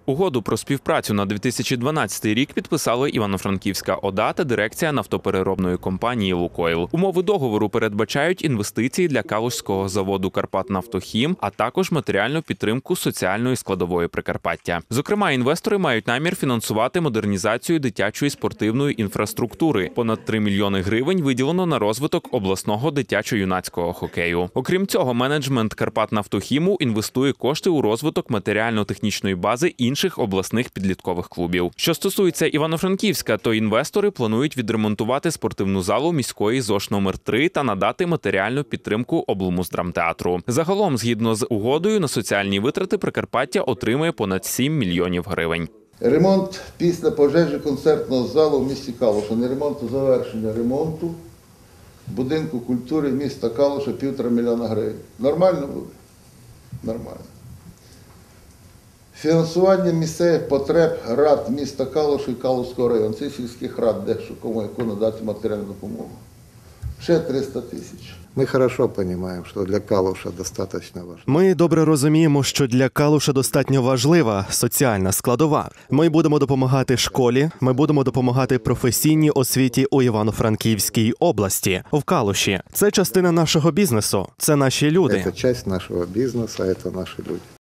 Угоду про співпрацю на 2012 рік підписали Івано-Франківська ОДА та дирекція нафтопереробної компанії «Лукойл». Умови договору передбачають інвестиції для калузького заводу «Карпатнафтохім», а також матеріальну підтримку соціальної складової Прикарпаття. Зокрема, інвестори мають намір фінансувати модернізацію дитячої спортивної інфраструктури. Понад 3 мільйони гривень виділено на розвиток обласного дитячо-юнацького хокею. Окрім цього, менеджмент «Карпатнафтохіму» інвестує кошти у розвиток матеріально-технічної бази інших обласних підліткових клубів. Що стосується Івано-Франківська, то інвестори планують відремонтувати спортивну залу міської ЗОШ номер 3 та надати матеріальну підтримку облмуздрамтеатру. Загалом, згідно з угодою, на соціальні витрати Прикарпаття отримає понад 7 мільйонів гривень. Ремонт після пожежі концертного залу в місті Калуша. Не ремонт, а завершення ремонту будинку культури міста Калуша 1,5 мільйона гривень. Нормально буде? Нормально. Фінансування місцевих потреб рад міста Калуша і Калуського району. Це сільських рад, де кому яку надати матеріальну допомогу. Ще 300 тисяч. Мы хорошо понимаем, что для Калуша достаточно важно. Ми добре розуміємо, що для Калуша достатньо важлива соціальна складова. Ми будемо допомагати школі, ми будемо допомагати професійній освіті у Івано-Франківській області, в Калуші. Це частина нашого бізнесу, це наші люди. Это часть нашего бизнеса, это наши люди.